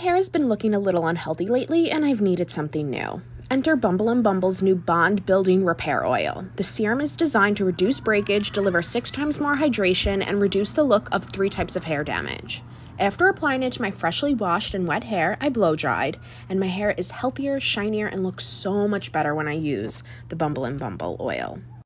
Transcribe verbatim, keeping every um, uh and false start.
hair has been looking a little unhealthy lately, and I've needed something new. Enter Bumble and Bumble's new Bond Building Repair Oil. The serum is designed to reduce breakage, deliver six times more hydration, and reduce the look of three types of hair damage. After applying it to my freshly washed and wet hair, I blow dried, and my hair is healthier, shinier, and looks so much better when I use the Bumble and Bumble oil.